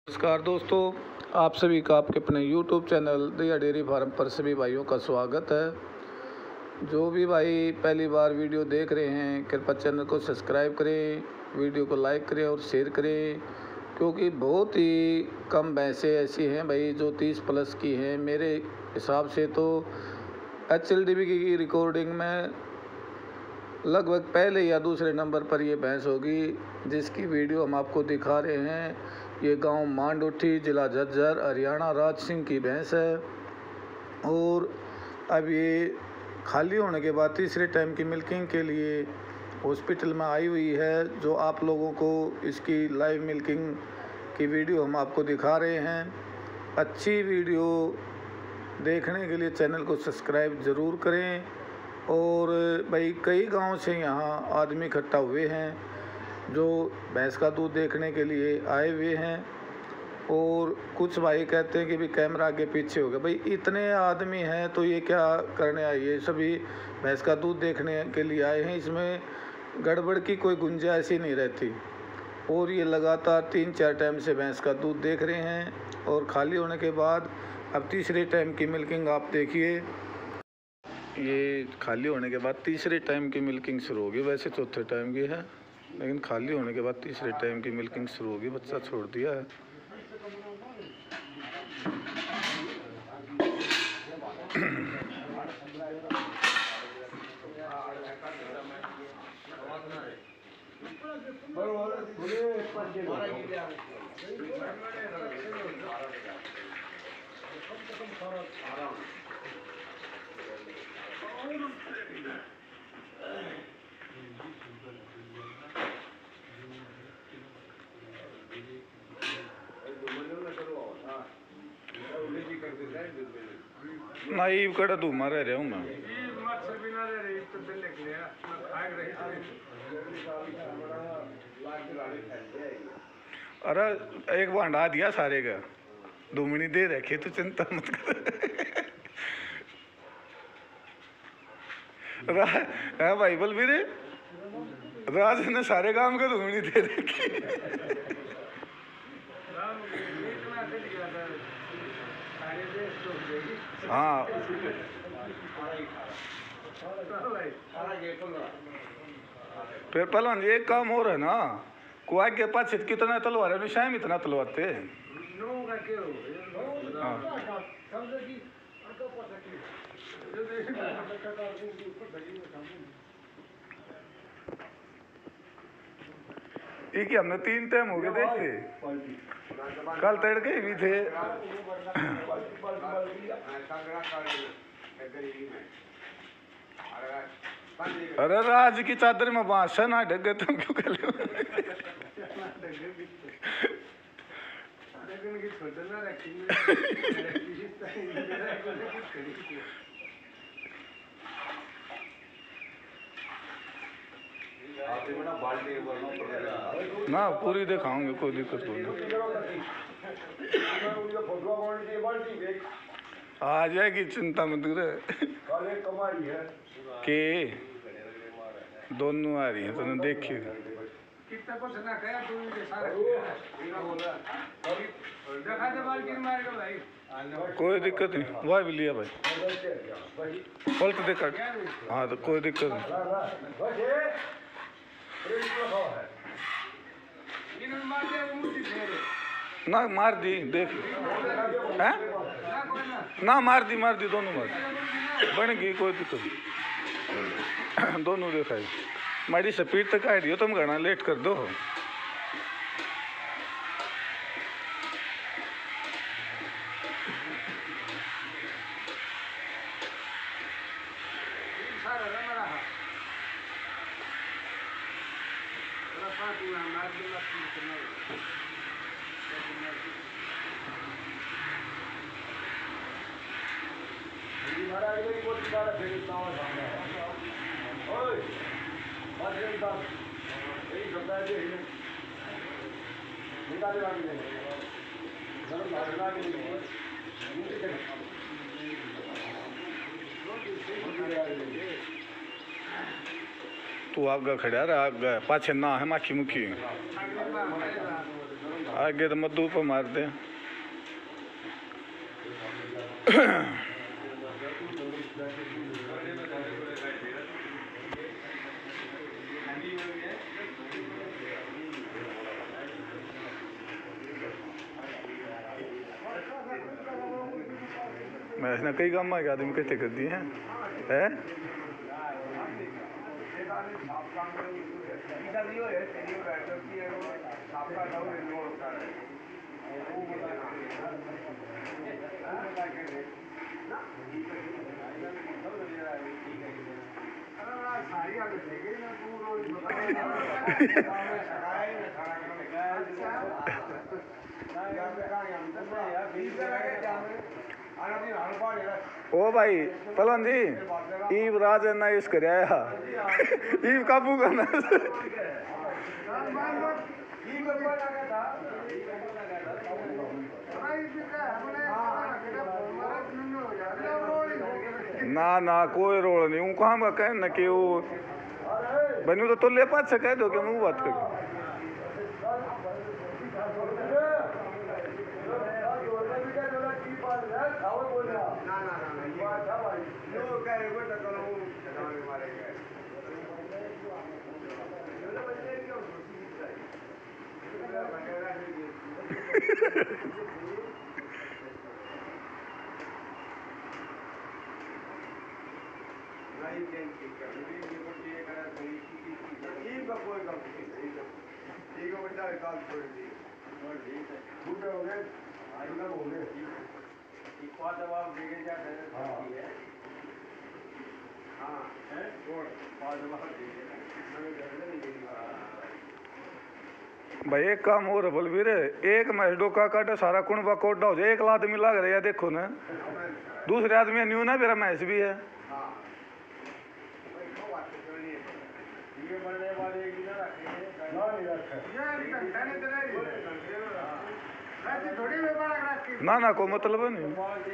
नमस्कार दोस्तों, आप सभी का आपके अपने YouTube channel Daya dairy farm पर सभी भाइयों का स्वागत है। जो भी भाई पहली बार वीडियो देख रहे हैं कृपया चैनल को सब्सक्राइब करें, वीडियो को लाइक करें और शेयर करें, क्योंकि बहुत ही कम भैंसें ऐसी हैं भाई जो 30 प्लस की हैं। मेरे हिसाब से तो HLDB की रिकॉर्डिंग में लगभग पहले या दूसरे नंबर पर ये भैंस होगी जिसकी वीडियो हम आपको दिखा रहे हैं। ये गांव मांडोठी, जिला झज्जर, हरियाणा, राज सिंह की भैंस है और अब ये खाली होने के बाद तीसरे टाइम की मिल्किंग के लिए हॉस्पिटल में आई हुई है। जो आप लोगों को इसकी लाइव मिल्किंग की वीडियो हम आपको दिखा रहे हैं। अच्छी वीडियो देखने के लिए चैनल को सब्सक्राइब ज़रूर करें। और भाई कई गांव से यहाँ आदमी इकट्ठा हुए हैं जो भैंस का दूध देखने के लिए आए हुए हैं। और कुछ भाई कहते हैं कि भी कैमरा आगे पीछे हो गया। भाई इतने आदमी हैं तो ये क्या करने आए? ये सभी भैंस का दूध देखने के लिए आए हैं, इसमें गड़बड़ की कोई गुंजाइश ही नहीं रहती। और ये लगातार 3-4 टाइम से भैंस का दूध देख रहे हैं और खाली होने के बाद अब तीसरे टाइम की मिल्किंग आप देखिए। ये खाली होने के बाद तीसरे टाइम की मिल्किंग शुरू होगी। वैसे चौथे टाइम की है, लेकिन खाली होने के बाद तीसरे टाइम की मिल्किंग शुरू होगी। बच्चा छोड़ दिया है। नाइव कड़ा धूमा रह रहा हूँ मैं। अरे एक भांडा दिया सारे का, 2 मिनट दे रखे तो चिंता मत कर। है भाई बलबीर, राज ने सारे काम के 2 मिनट दे रखे। हाँ फिर पहलवान जी एक काम हो रहा है ना, कुआ के पास कितना तलवार है, शायद इतना तलवाते हैं। एक ही हमने 3 टाइम हो गए देखते, कल तड़के भी थे। अरे राज की चादर में बांस है ना, ढक गए तुम क्यों कर लो? ना पूरी दिखाऊंगे, कोई दिक्कत नहीं। आ जाएगी, चिंता मत करे। के दोनों आ रही हैं, तुमने देखी। कोई दिक्कत नहीं, वह भी लिया भाई, पलट दे कट। हाँ तो कोई दिक्कत नहीं। ना मार दी, देख है ना, मार दी दोनों मार दी, बन गई, कोई दिक्कत नहीं। दोनों देखा मारी स्पीड तक आ रही हो, तुम घना लेट कर दो। तू आगे खड़ा रहा, आगे पाछे ना है माखी मुखी। आगे तो मद्दू पर मार दे। मैं इसने कई काम के आदमी इकट्ठे कर दिए हैं है? ओ भाई पहलवान जी ईब राज ना इस कर आया ईब काबू करना ना ना कोई रोल नहीं हूँ कहाँ का कह न कि वो बनू तो ले पास से कह दो कि मैं बात कर भाई एक काम हो रहा बलवीर एक मैच डोका काटे सारा कुणबा कोडा हो जाए एक आदमी लाग रहा है देखो ना दूसरे आदमी न्यू ना मेरा मैच भी है ना ना को मतलब नहीं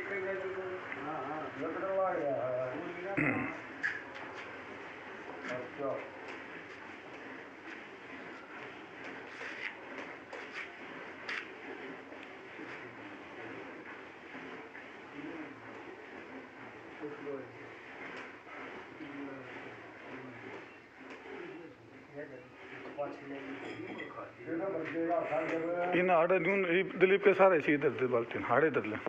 इन हाड़े दिलीप के सारे सी इधर बाल्टी हाड़े इधर ले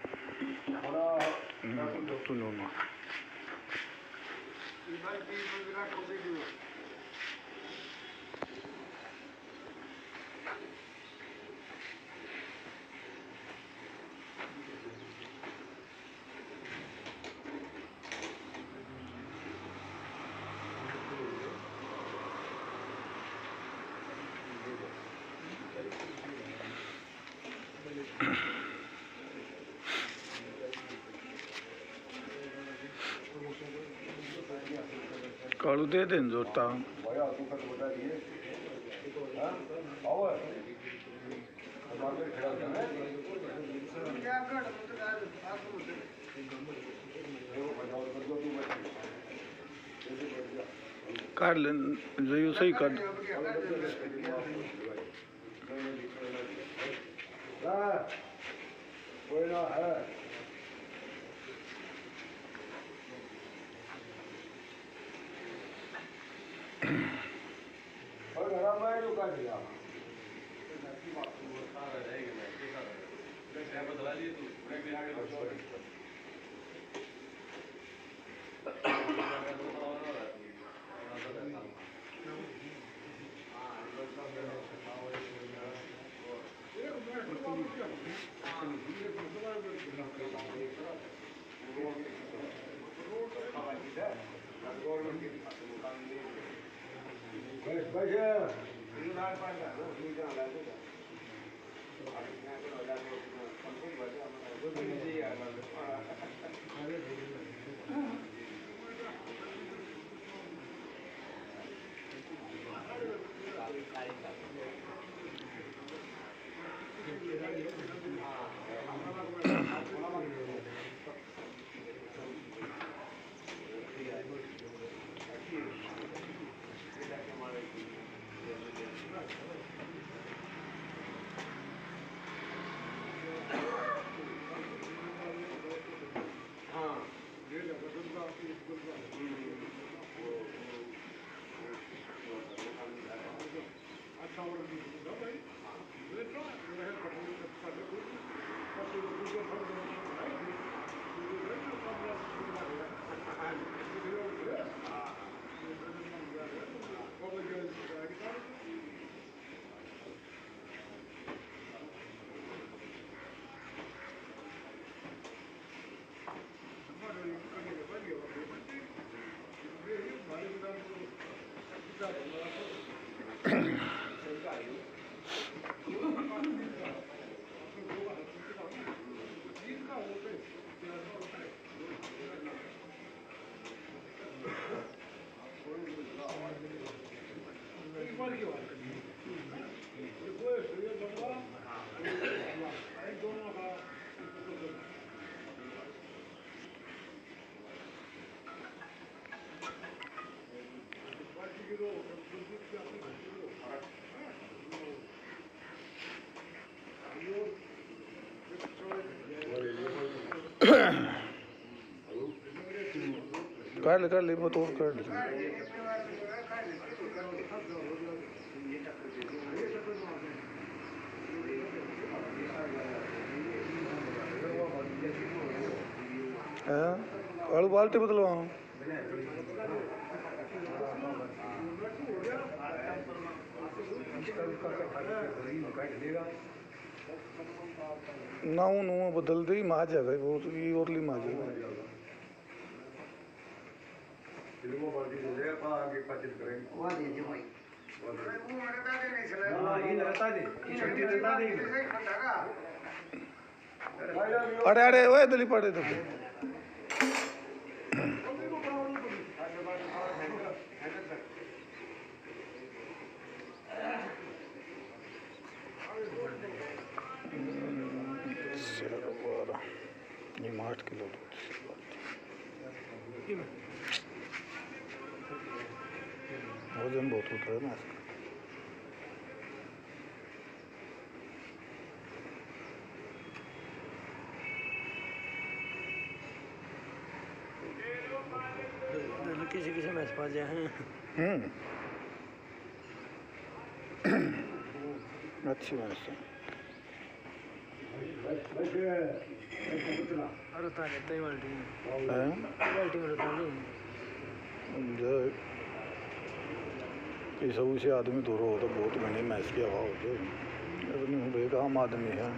कालू दे दें जोता काट ले जो सही काट कोई ना है कर ले वो तो कर ले आलू बाल्टी बदलवा ना नू बदल दी माज है वो ओरली माज है अरे अरे वो दली पड़े तो ये 8 किलो वजन बहुत होता है ना किसी किसी मैच पा जाए हैं अच्छी बात है और उतार लेते हैं बाल्टी में उतार ली सब से आदमी दूर हो तो बहुत घनी मैच की हवा हो जाए एक आम आदमी है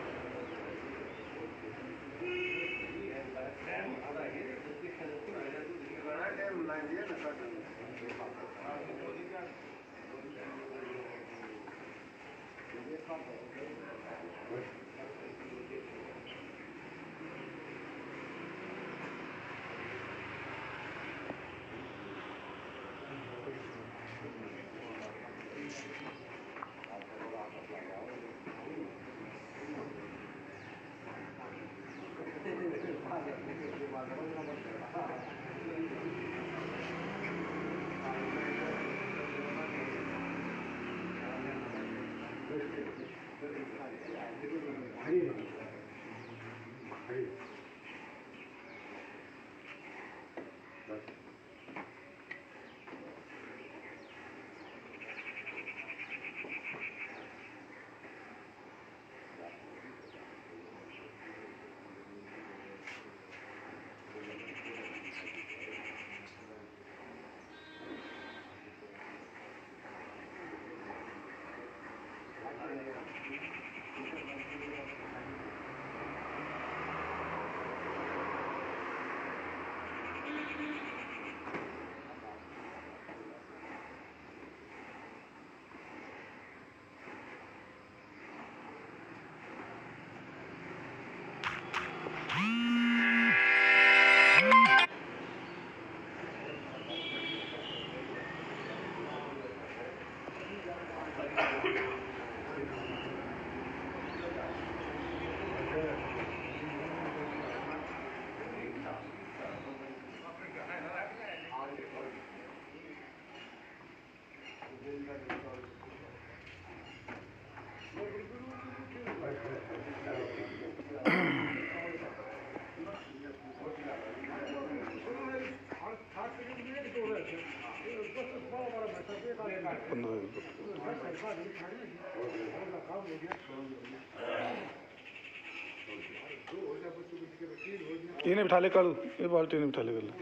ये नहीं बिठा ले कल ये बाल्टी नहीं बिठा ले कल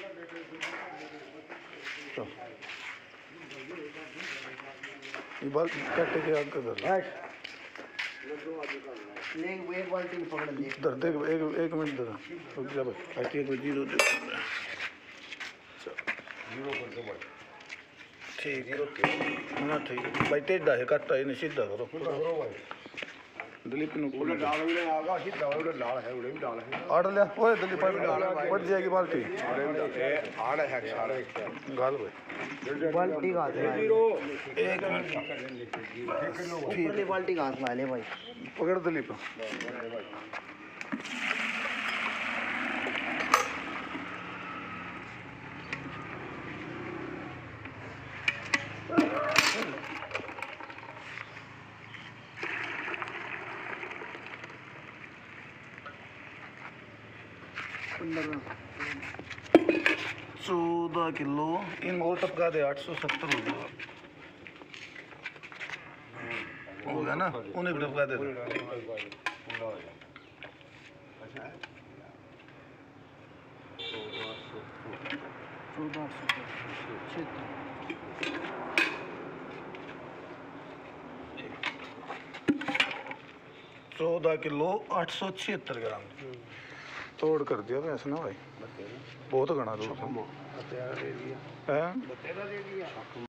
ये बाल काटे के आग कर एक बाल्टी पकड़ ले दर्द एक मिनट दर रुक जा भाई एक जीरो ठीक ना ठीक भाई टेढ़ा है कट है सीधा करो दिलीप नु ਉਹਦੇ ਨਾਲ ਵੀ ਆ ਗਿਆ ਅਸੀਂ ਦਵਾ ਨਾਲ ਹੈ ਉਹਦੇ ਵੀ ਨਾਲ ਹੈ आड़ लिया ओए दिलीप बढ़ जाएगी बाल्टी ਇਹ ਆੜ ਹੈ ਸਾਰਾ गाल भाई बाल्टी का हाथ में एक मिनट ऊपरली बाल्टी का हाथ में ले भाई पकड़ दिलीप अंदर 14 किलो इन और टपका दे 870 हो गया होगा ना उन्हें भी टपका दे चौदह किलो 876 ग्राम तोड़ कर दिया वैसे ना भाई बहुत घना दूर है